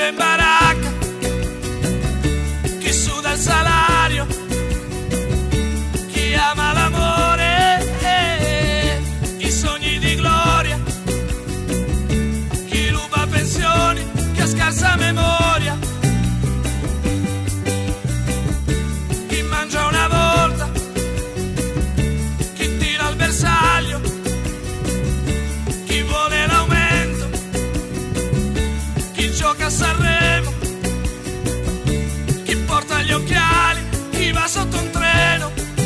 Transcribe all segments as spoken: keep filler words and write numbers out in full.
vive in baracca, chi suda il salario, chi ama l'amore, eh, i sogni di gloria, chi ruba pensioni, chi ha scarsa memoria, chi mangia una volta, chi tira al bersaglio, chi vuole l'aumento, chi gioca a Sanremo, chi porta gli occhiali, chi va sotto un treno,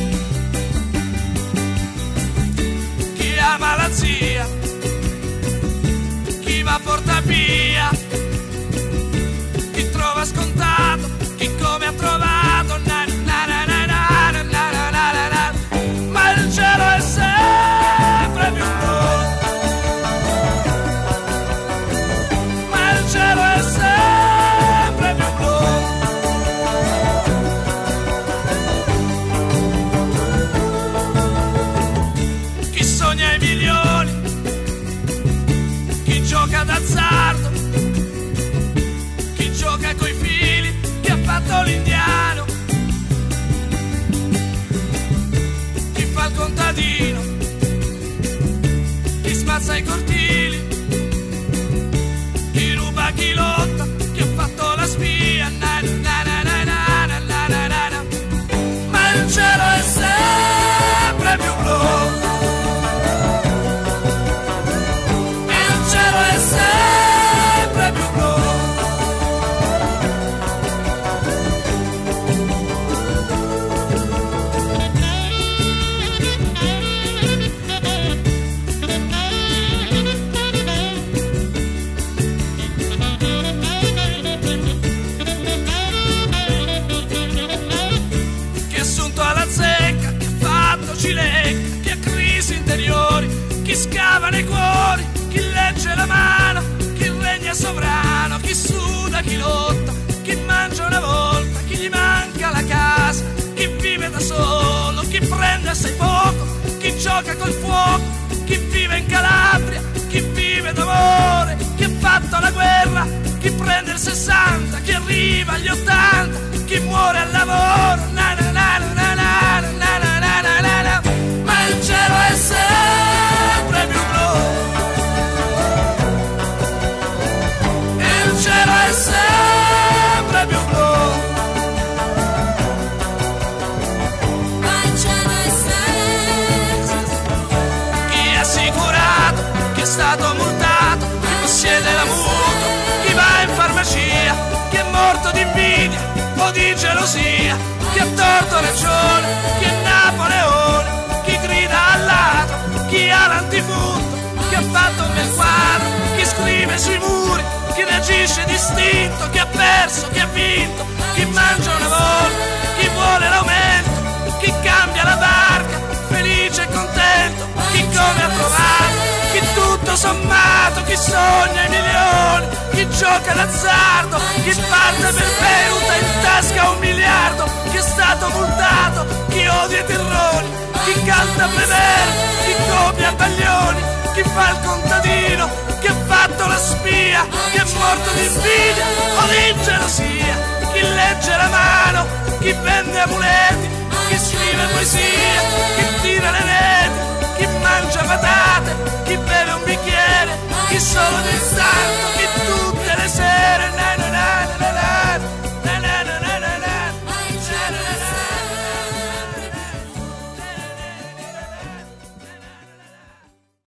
chi ama la zia, chi va a Portapia, chi trova scontato, chi come ha trovato, na, na, na, na, na, na, na, na, na, na. Ma il cielo è sempre più blu, ma il cielo è sempre più blu. Chi sogna i milioni, chi gioca d'azzardo, chi gioca coi figli, chi ha fatto l'indiano, chi fa il contadino, chi smazza i cortili, chi ruba, chi lotta, chi ha fatto la spia, na, na, na, na, na, na, na, na, na, na. Ma il cielo è sempre più blu, il cielo è sempre più blu. Chi è assunto alla zecca, chi ha fatto cilecca, chi ha crisi interiori, chi scava nei cuori, chi legge la mano, chi regna sovrano, chi suda, chi lotta, chi mangia una volta, chi gli manca la casa, chi vive da solo, chi prende assai poco, chi gioca col fuoco, chi vive in Calabria, chi vive d'amore, chi ha fatto la guerra, chi prende il sessanta, chi arriva agli ottanta, chi muore al lavoro, na na na na na na na na na na na na. Ma il cielo è sempre più blu, il cielo è sempre più blu, Ma il cielo è sempre chi è assicurato, chi è stato multato, chi possiede la mutua, chi va in farmacia, chi è morto di invidia o di gelosia, chi ha torto ragione, chi è Napoleone, chi grida al ladro, chi ha l'antifurto, chi ha fatto un bel quadro, chi scrive sui muri, chi reagisce distinto, chi ha perso, chi ha vinto, chi mangia una volta, chi vuole l'aumento, chi cambia la barca, felice e contento, chi come ha trovato, chi tutto sommato, chi sogna i milioni, chi gioca d'azzardo, chi parte per Beirut e in tasca un miliardo, chi è stato multato, chi odia i terroni, chi canta a Bevere, chi copia Baglioni, chi fa il contadino, chi ha fatto la spia, chi è morto di invidia o di gelosia, chi legge la mano, chi vende amuleti, chi scrive poesia, chi tira le reti, chi mangia patate, chi beve un bicchiere, chi solo di